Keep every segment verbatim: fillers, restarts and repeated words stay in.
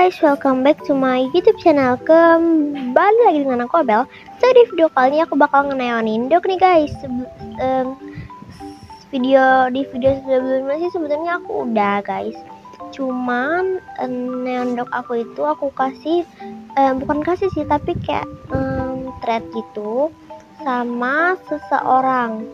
guys, welcome back to my YouTube channel. Kembali lagi dengan aku Abel. So di video kali ini aku bakal ngeneonin dok nih guys. um, Video di video sebelumnya sih sebenarnya aku udah guys. Cuman um, neon dok aku itu aku kasih um, bukan kasih sih tapi kayak um, thread gitu sama seseorang.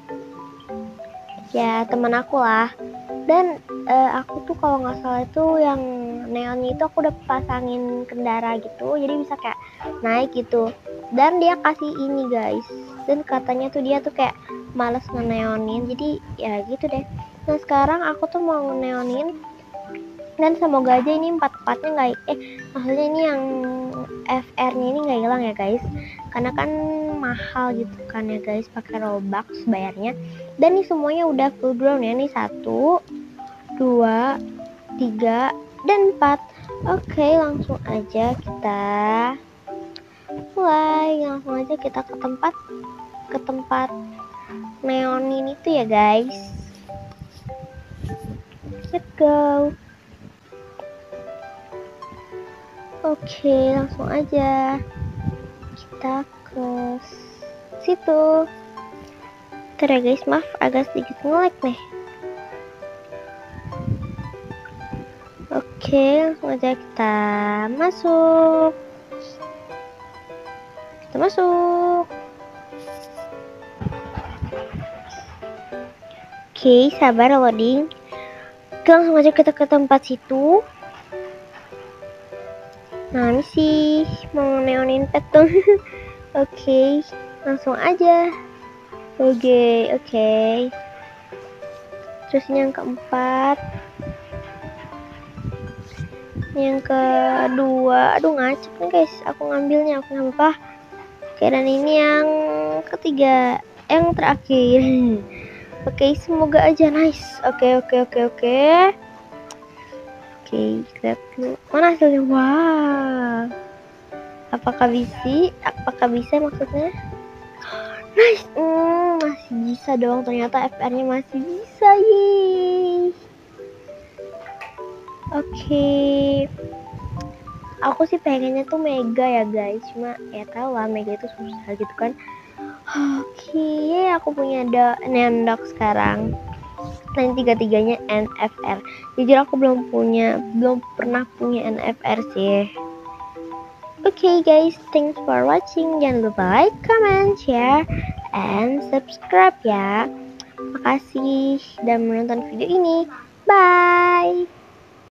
Ya teman aku lah. Dan uh, aku tuh kalau nggak salah itu yang neonnya itu aku udah pasangin kendara gitu, jadi bisa kayak naik gitu. Dan dia kasih ini guys, dan katanya tuh dia tuh kayak males ngeneonin, jadi ya gitu deh. Nah sekarang aku tuh mau ngeneonin, dan semoga aja ini empat empatnya nggak eh maksudnya ini yang F R nya ini nggak hilang ya guys, karena kan mahal gitu kan ya guys, pakai Robux bayarnya. Dan ini semuanya udah full ground ya, nih satu dua tiga dan empat. Oke langsung aja kita mulai, langsung aja kita ke tempat ke tempat neon ini tuh ya guys. Let's go. Oke langsung aja kita ke situ. Bentar ya guys, maaf agak sedikit nge-lag nih. Oke langsung aja kita masuk. Kita masuk. Oke sabar loading. Oke, langsung aja kita ke tempat situ. Nah ini sih mau neonin pet dong. Oke langsung aja. Oke oke. Terus yang keempat, yang kedua, aduh ngacak nih guys, aku ngambilnya aku ngambil apa? Oke dan ini yang ketiga, yang terakhir. Oke semoga aja nice. Oke oke oke oke. Oke lihat dulu mana hasilnya. Wow, apakah bisa? Apakah bisa maksudnya? Nice. Hmm, masih bisa dong, ternyata F R nya masih bisa. Yeay. Oke okay. Aku sih pengennya tuh mega ya guys, cuma ya tau lah mega itu susah gitu kan. Oke okay. Aku punya ada neon dog sekarang, dan tiga-tiganya N F R. Jujur aku belum punya belum pernah punya N F R sih. Oke okay guys, thanks for watching. Jangan lupa like, comment, share, and subscribe ya. Makasih sudah menonton video ini. Bye.